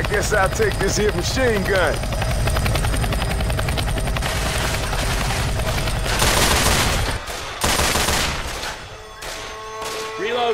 Guess I'll take this here machine gun. Reload.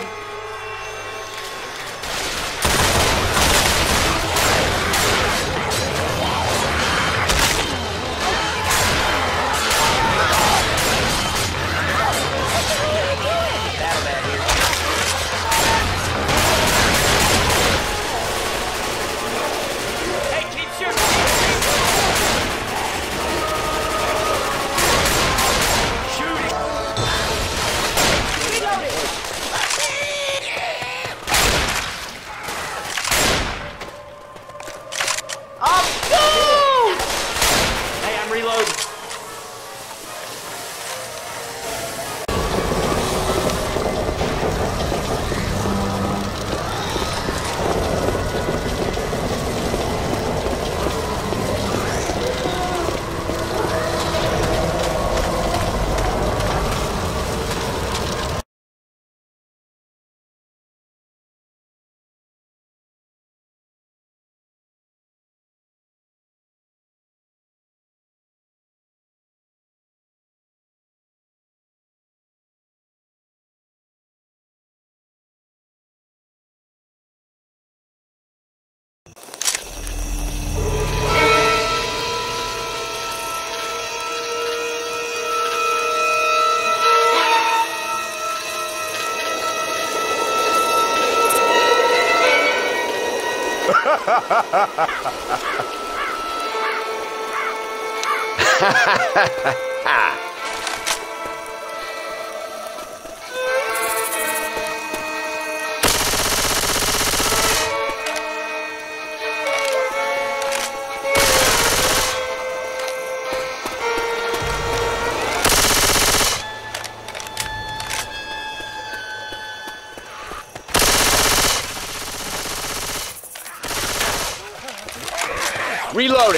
Reloading.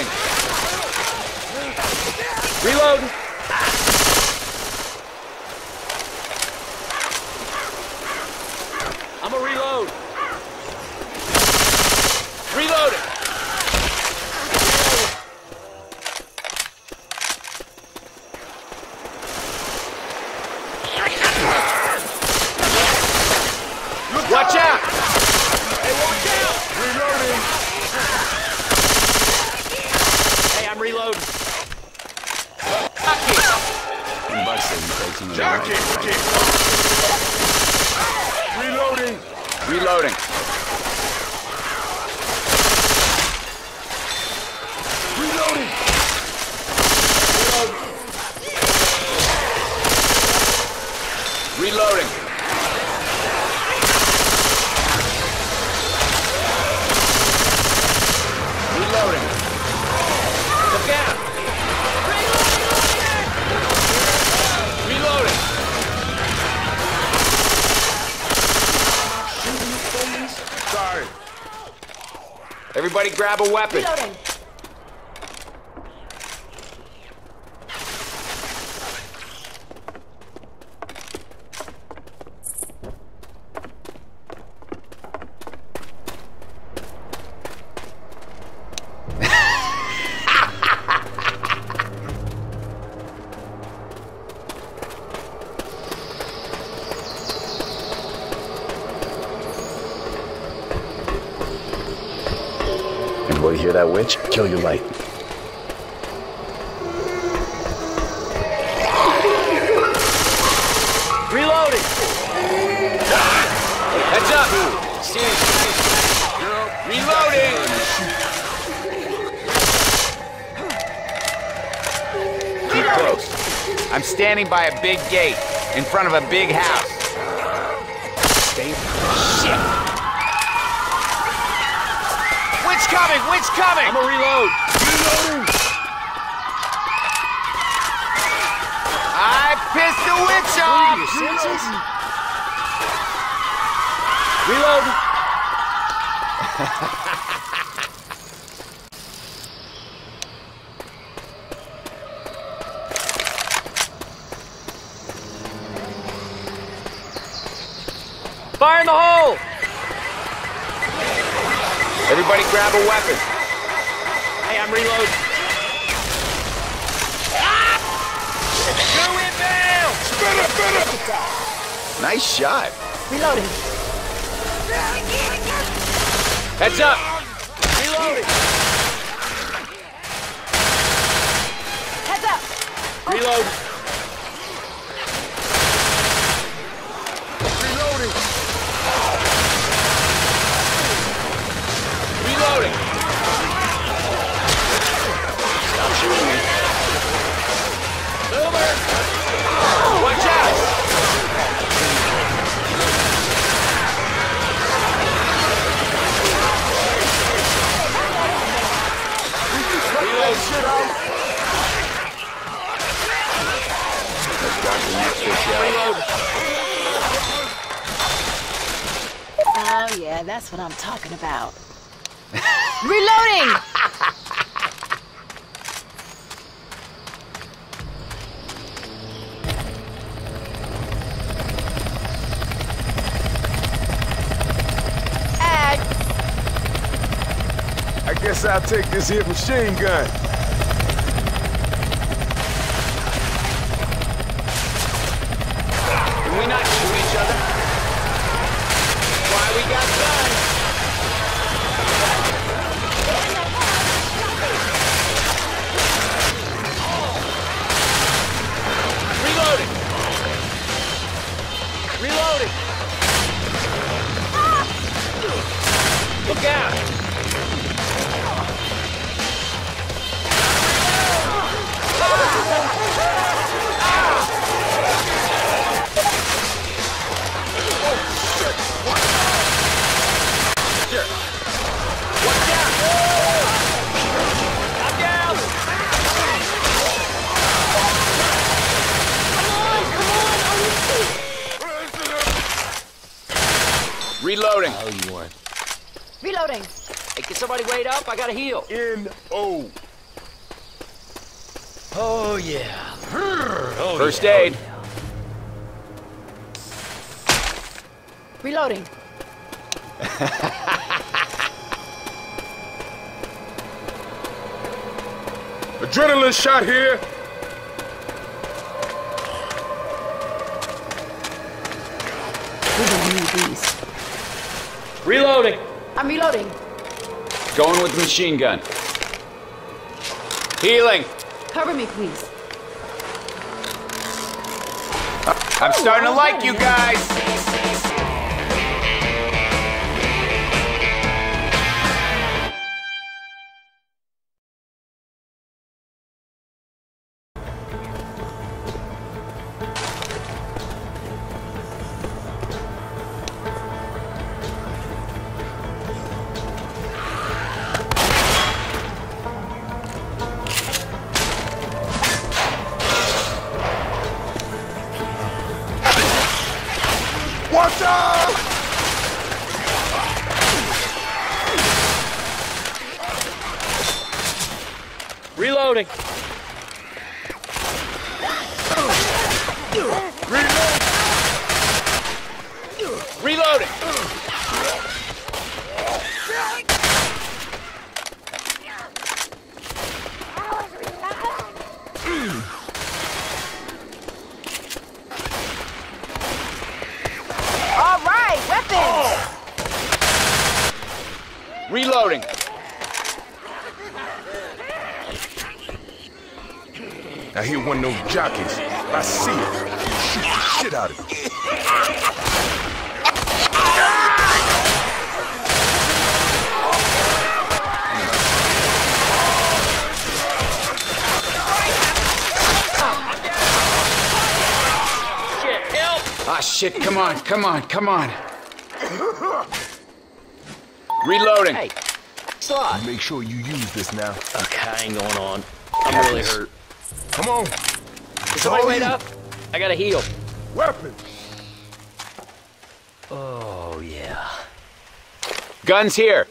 Reload. I'm a reload. Reloading. Watch out! Hey, watch out! Reloading. Hey, I'm reloading. Jockey! Reloading. Reloading. Reloading. Reloading. Reloading. Look out! Reloading. Sorry. Everybody grab a weapon. Reloading. Anybody hear that witch? Kill your light. Reloading. Heads up. Reloading. Keep close. I'm standing by a big gate in front of a big house. Stay. Shit. Witch coming! Witch coming! I'm a reload. Reloading. I pissed the witch off! Reload! Fire in the hole! Everybody grab a weapon. Hey, I'm reloading. Ah! Two inbound! Spinner! Nice shot. Reloading. Heads up. Reloading. Heads up. Reloading. Reloading! Reloading. Stop shooting me. Boomer! Watch out. Oh, yeah, that's what I'm talking about. Reloading! Ag! I guess I'll take this here machine gun. Can we not shoot each other? Why we got guns? Reloading. Reloading! Look out! Watch out. I'm down! Reloading. Oh, you won. Reloading. Hey, can somebody wait up? I gotta heal. N.O. Oh, yeah. First aid. Reloading. Adrenaline shot here. We don't need these. Reloading! I'm reloading. Going with the machine gun. Healing. Cover me, please. I'm starting to like you guys. Watch out! Reloading! Reloading. All right, weapons! Reloading. I hear one of those jockeys. I see it. Shoot the shit out of it. Shit, help! Ah, shit, come on, come on, come on. Reloading. Hey, slot. Make sure you use this now. Okay, I ain't going on. I'm really hurt. Come on. Can somebody wait up? I gotta heal. Weapons. Oh, yeah. Guns here.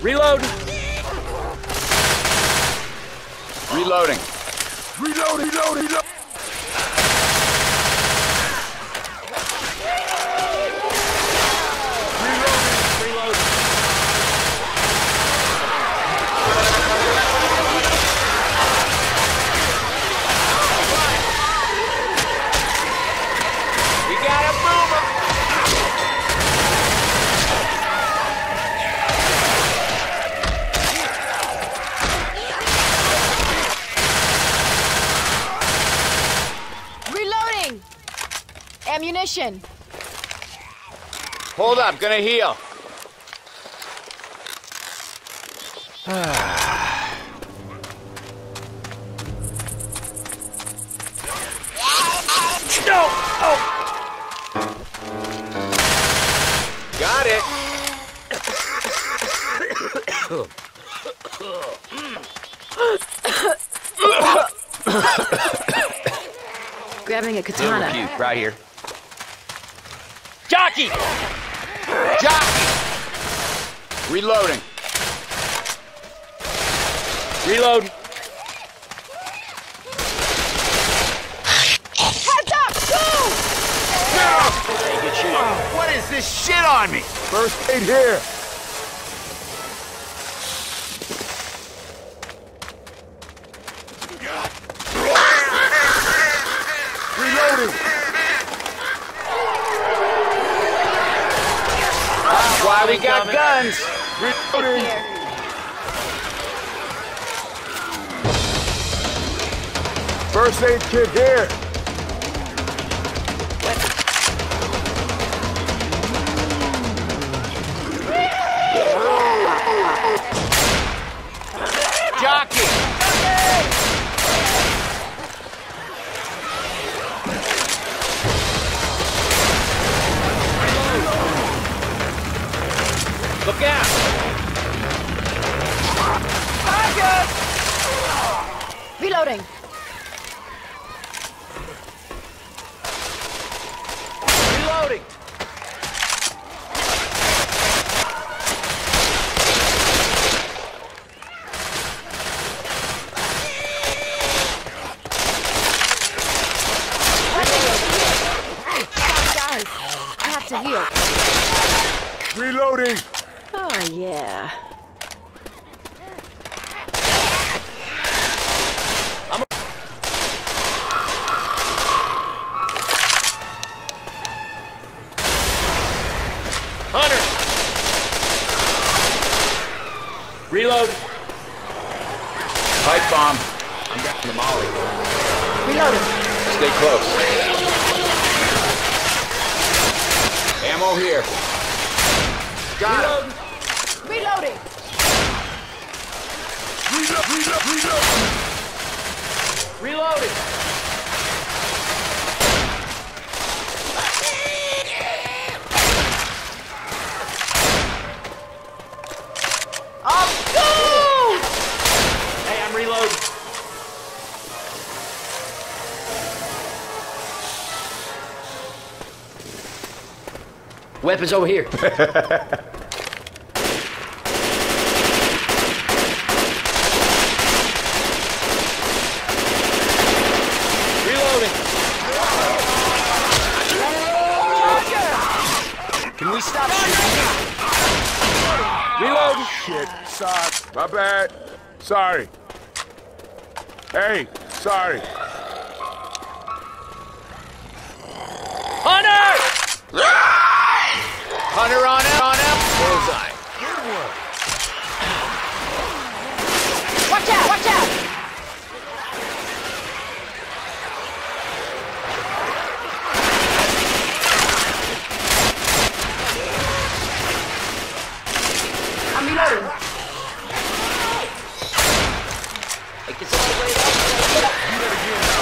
Reload. Reloading. Reload, reload, reload. Reload. We got a boomer. Reloading! Ammunition. Hold up, gonna heal. No! Oh! Got it. Grabbing a Little katana. puke, right here. Jockey! Jockey! Reloading. Reload. Heads up! Go! Hey, good shooting. What is this shit on me? First aid here. Reloading. Why we got guns? Reloading. Here. First aid kit here. Jockey! Look out! Reloading. Reloading. Guys, I have to heal. Reloading. Oh, yeah. Hunter! Reload. Pipe bomb. I'm grabbing the molly. Reloading. Stay close. Ammo here. Got it. Reloading. Reload, reload, reload. Reloading. Hey, I'm reloading. Weapons over here. Reloading. Can we stop shooting? Reloading. Shit, sorry. My bad. Sorry. Hey, sorry. Hunter! Hunter on out. Bullseye. Watch out! Watch out! I'm reloading. Hey, get some way up.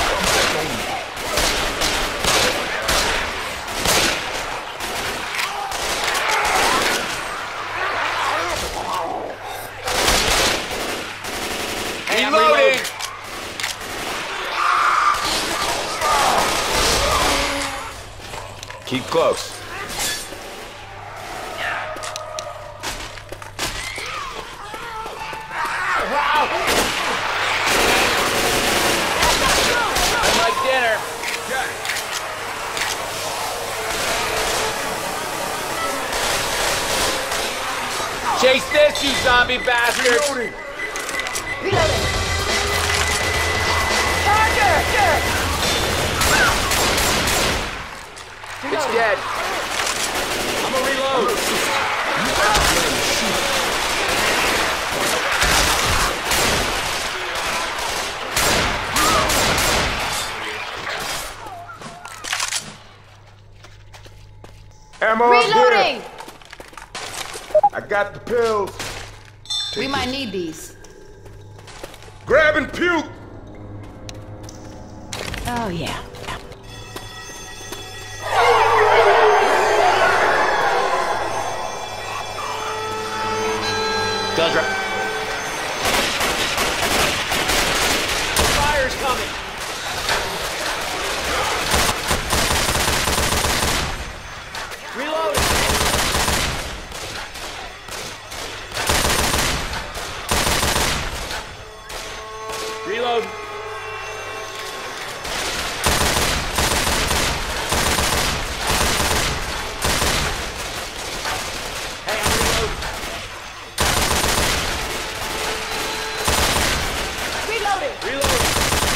Hey, I'm Reloading. reloading. Keep close. Chase this, you zombie bastard! Reloading! Reloading. Charger! It's dead. I'm gonna reload. Ammo up Reloading! here! I got the pills. We might need these. Grab and puke! Oh, yeah. Guns right. Fire's coming. Reloading. Reload. Hey, I'm reloading. Reloading! Reloading.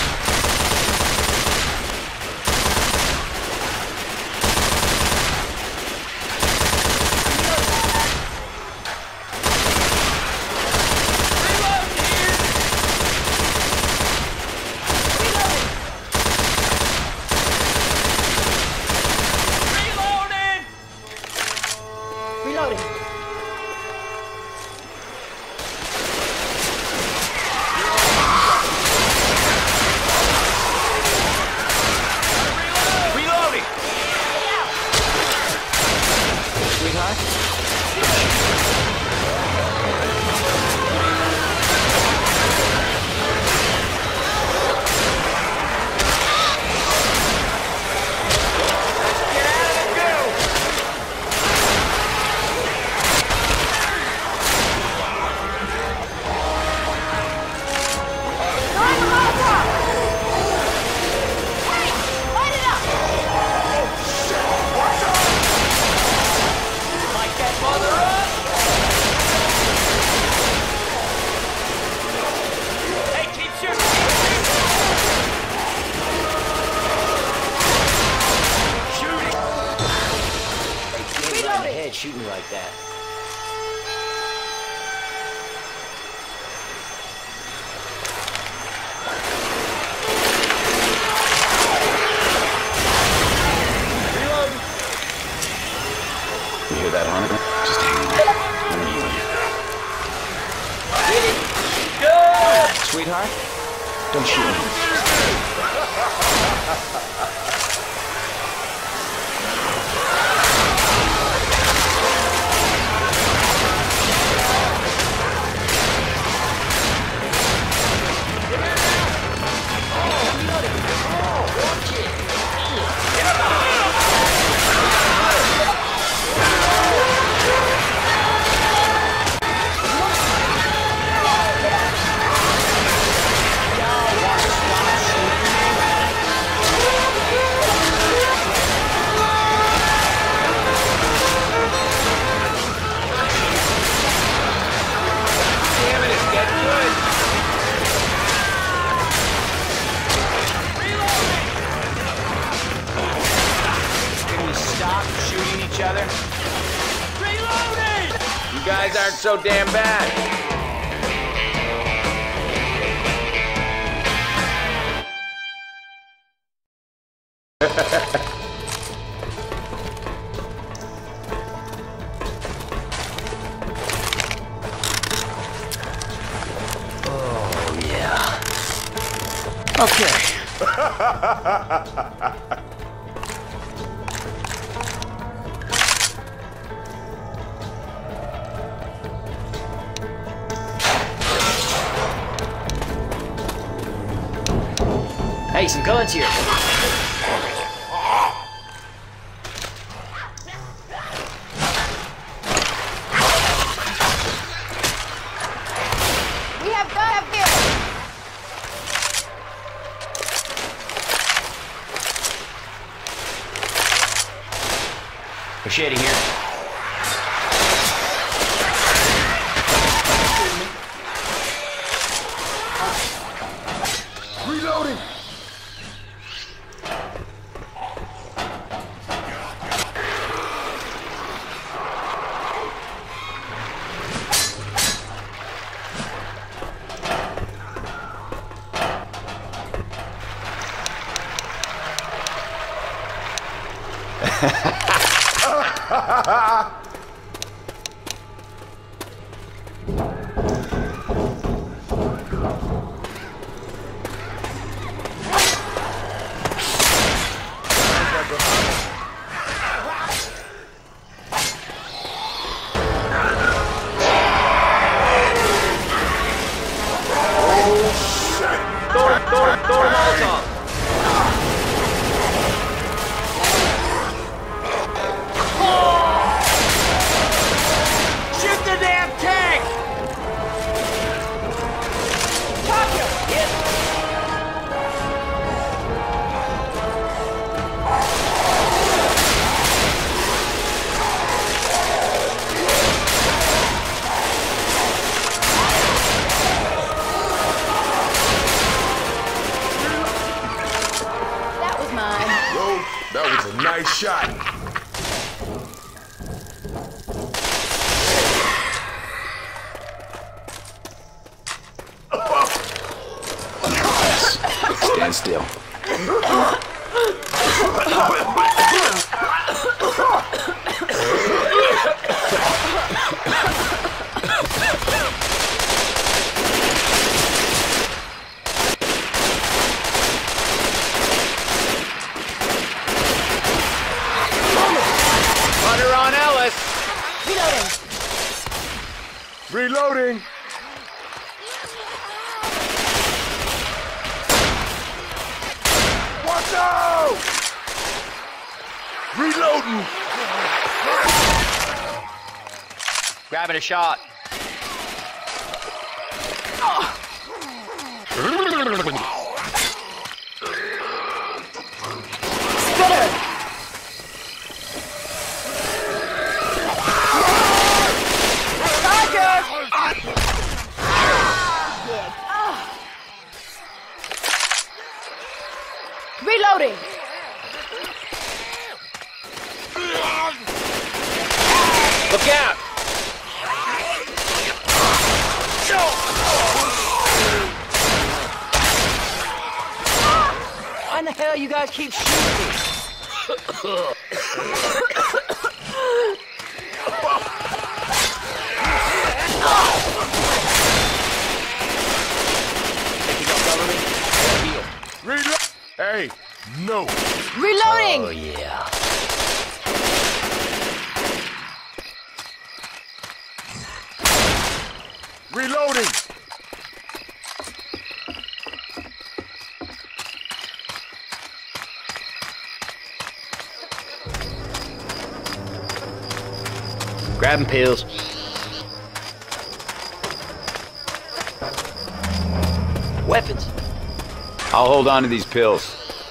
Reloading! Reloading! Sweetheart? Get out of the goo! Light it up! Light that mother up! Hey, keep shooting! Shooting! You ain't right in the head shooting me like that. Reloading! You hear that, Hanukkah? Just hang in there. I'm gonna heal you. Sweetheart? Don't shoot me. Damn it, it's getting good! Can we stop shooting each other? Reloading! You guys aren't so damn bad. Oh, yeah. Okay. Hey, some guns here. We have gun up here! Machete here. Throw them all off. Shoot the damn tank! That was mine. Yo, that was a nice shot. Stand still. Hunter on Ellis. Reloading. Reloading. Watch out! Reloading. Grabbing a shot. Spitter. Reloading. Look out! Why in the hell you guys keep shooting me? Think you gonna cover me? Heal. Reload. Hey, no. Reloading. Oh, yeah. Reloading. Grabbing pills. Weapons. I'll hold on to these pills.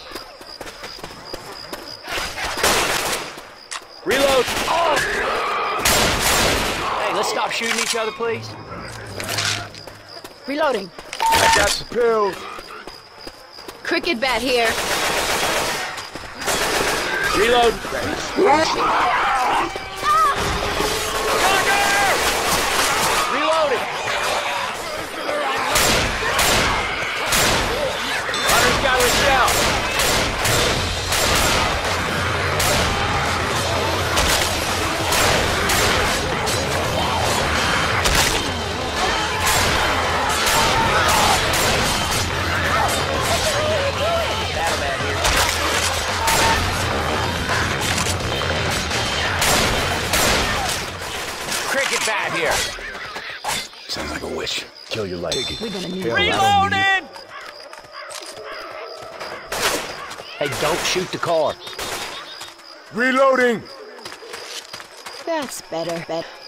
Reload. Oh! Hey, let's stop shooting each other, please. Reloading. I got the pills. Cricket bat here. Reload. Reloading. Hunter's got a shell. Cricket bat here. Sounds like a wish. Kill your life. We're gonna need Reloading. Hey, don't shoot the car. Reloading. That's better.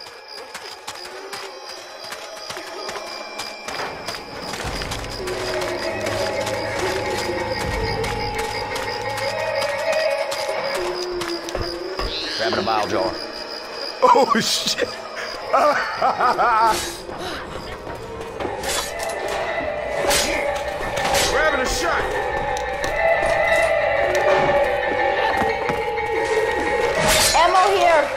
Grabbing a bile jar. Oh, shit. Grabbing a shot. Ammo here.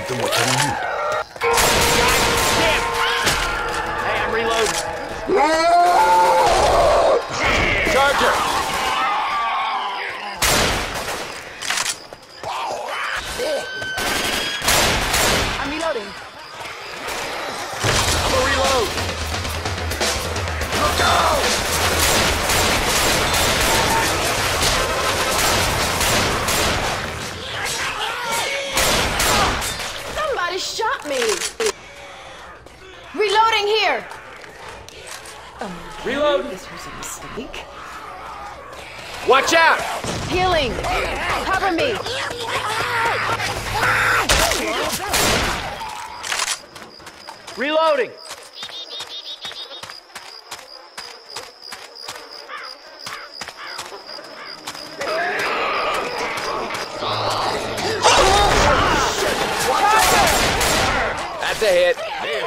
anything what you need. Damn! Hey, I'm reloading. Charger! I'm reloading. I'm gonna reload. Look out! Somebody shot me. Reloading here. Reload. This was a mistake. Watch out! Healing. Cover me. Reloading. That's a hit.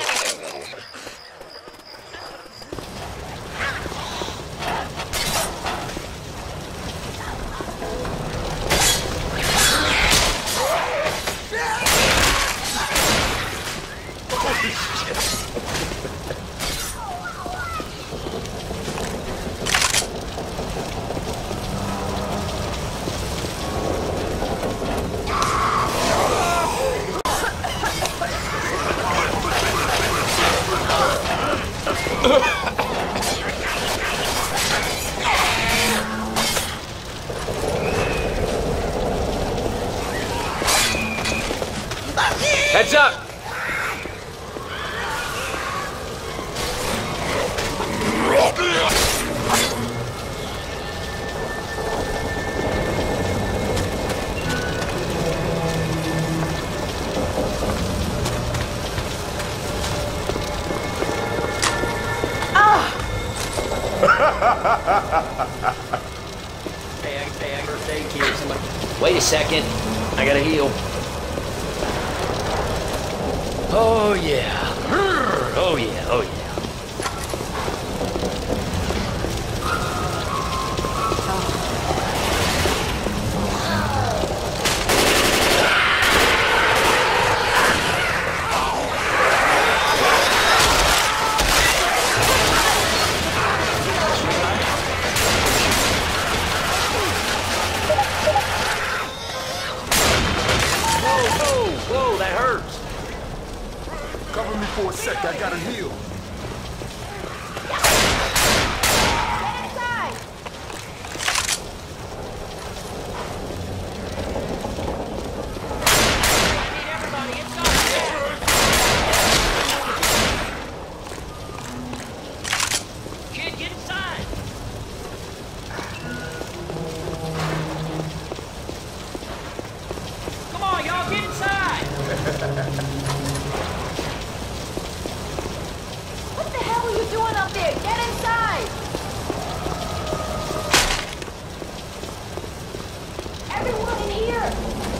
Heads up! Hey, I first aid kit. Somebody. Wait a second. I gotta heal. Oh yeah. Oh yeah. Oh yeah. Whoa, that hurts. Cover me for a sec, I gotta heal. Kid, get inside. Come on, y'all, get inside. What the hell are you doing up there? Get inside. Everyone in here.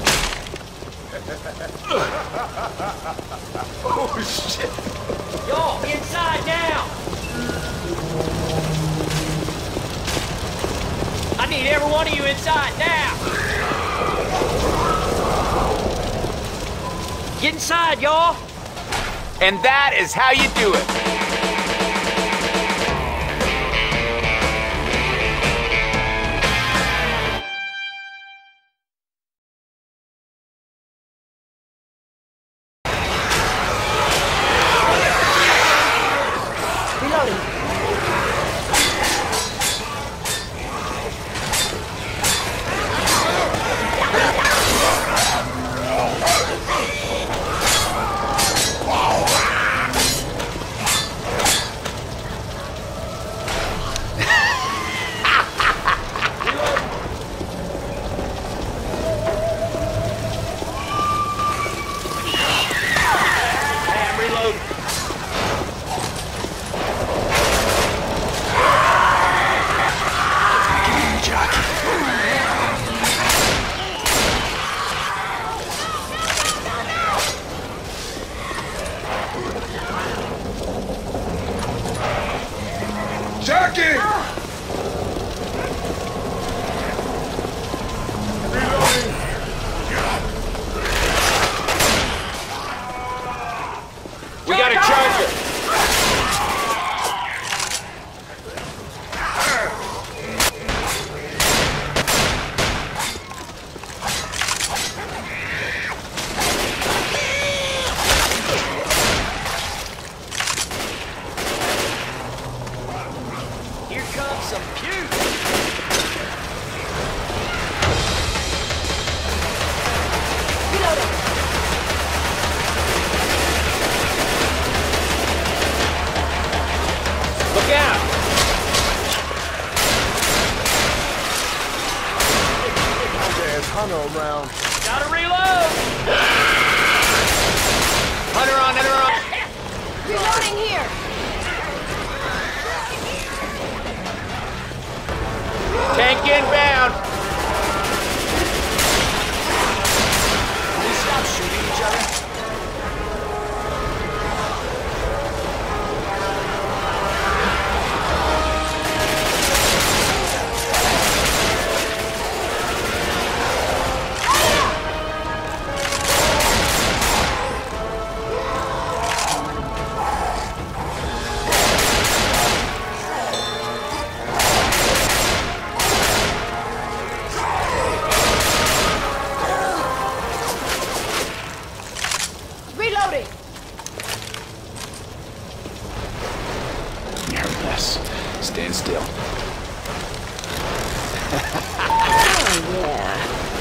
Oh shit! Y'all, inside now. I need every one of you inside now. Get inside, y'all. And that is how you do it. Reloading. Counter around. Gotta reload! Hunter on, hunter on! Reloading here. Tank inbound! Can we stop shooting each other? Reloading. Nervous. Stand still. Oh, yeah.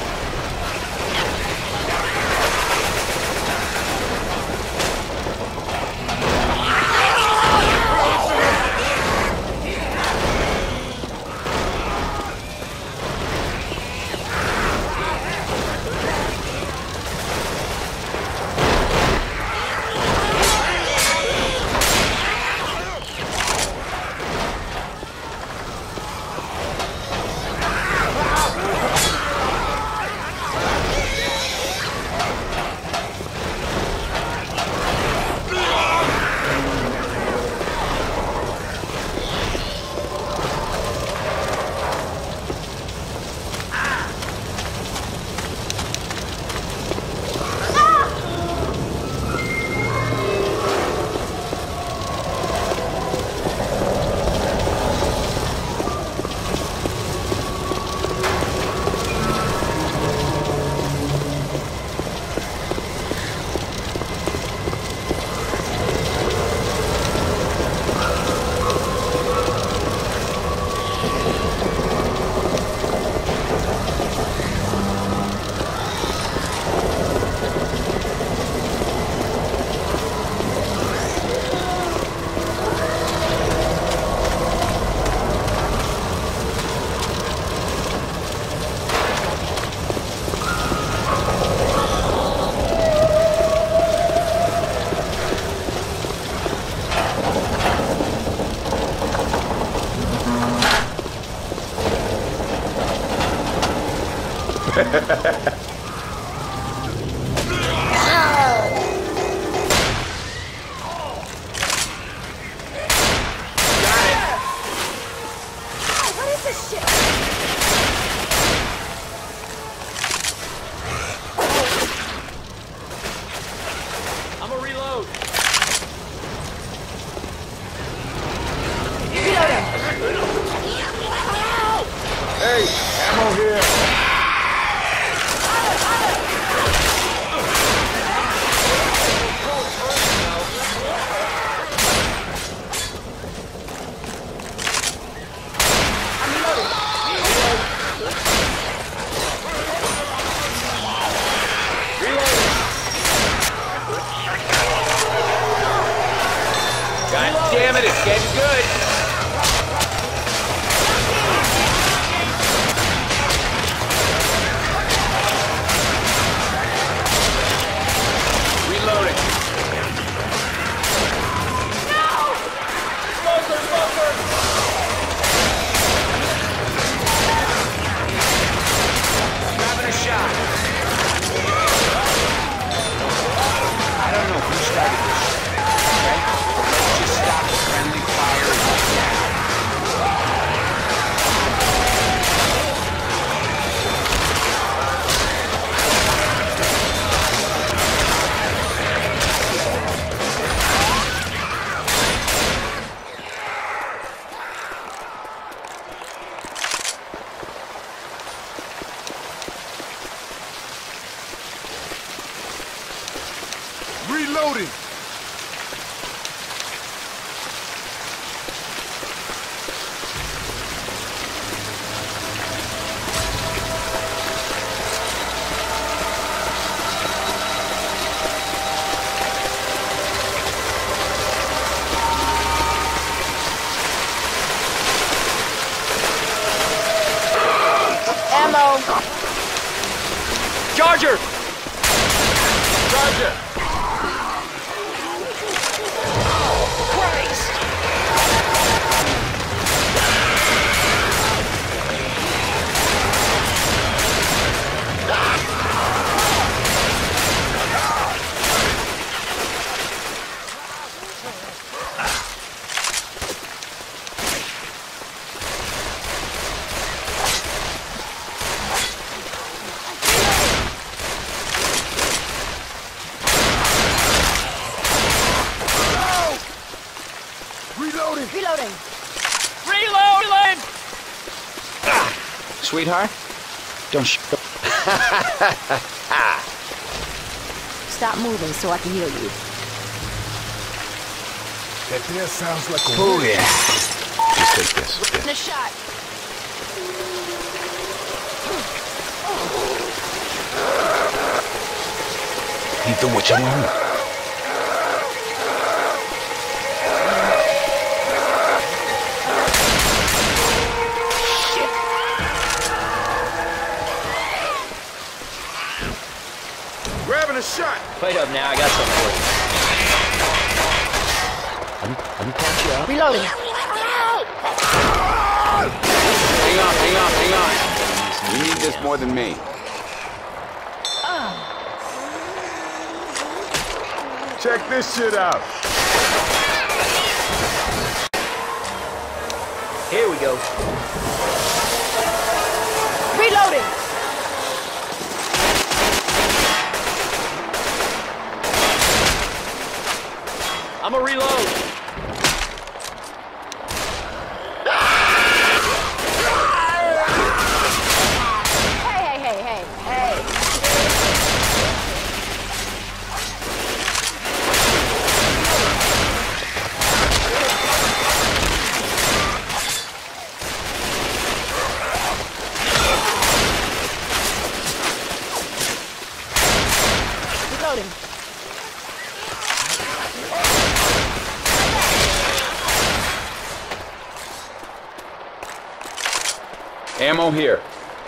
What is this shit? I'm gonna reload. Hey, ammo here. God damn it, it's getting good! Reloading. Grabbing a shot. I don't know who started this shit, okay? Let's just stop the friendly fire right now. Reloading. Ammo. Charger! Charger! Reloading. Reload! Sweetheart, don't Stop moving so I can heal you. That there sounds like a... Oh, yeah. Just take this. The shot. Ain't the what you want. Grabbing a shot. Wait up now, I got something for you. I'm caught you up. Reloading. Hang on. You need this more than me. Check this shit out. Here we go. Reloading. I'm a reload. Hey. Reloading. Ammo here.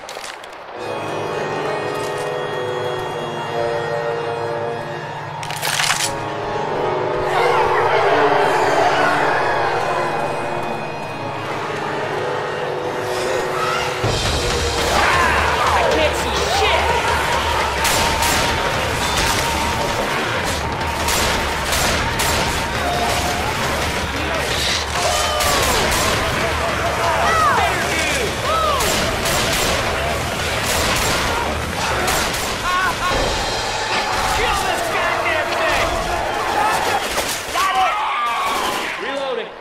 I can't see shit! Kill this goddamn thing! Got it! Reloading.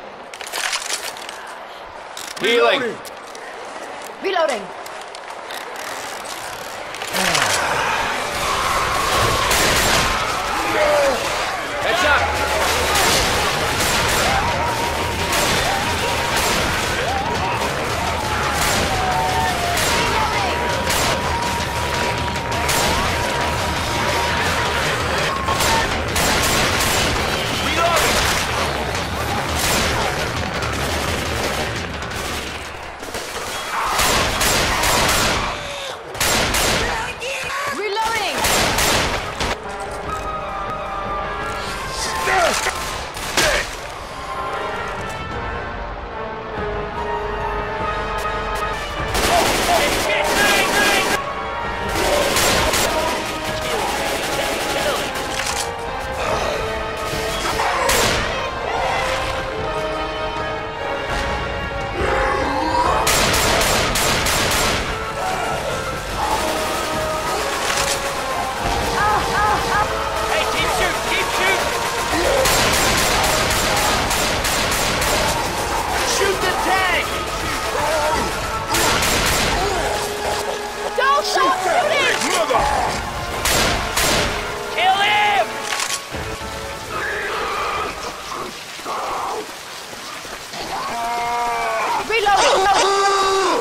Healing. Reloading. Heads up. Reloading. Hey, keep shooting! Shoot the tank! Don't stop shooting. Mother! Kill him! Reloading.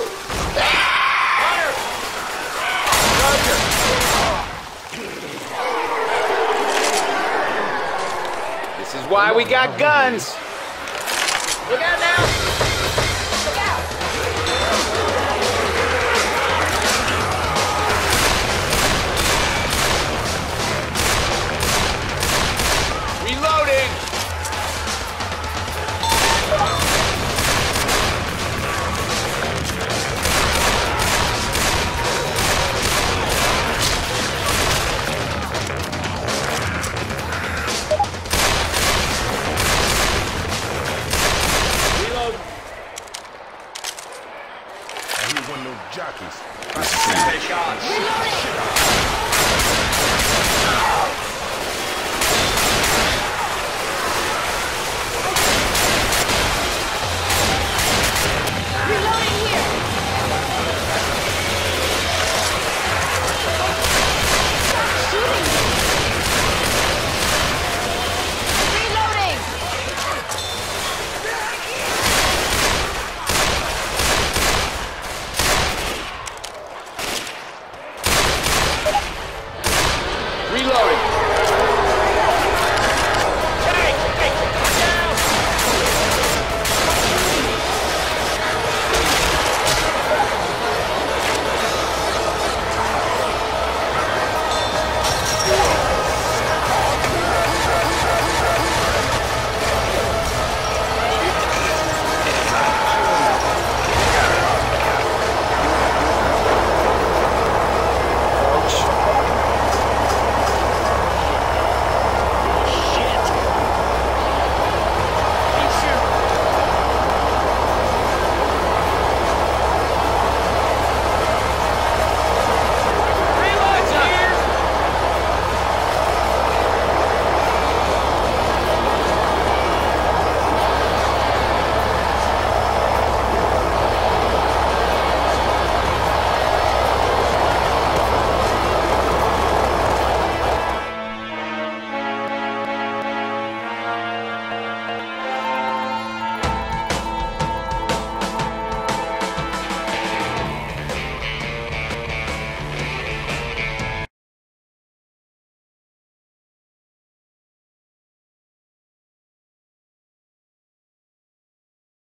This is why we got guns. Look out now! Look out. Take shots.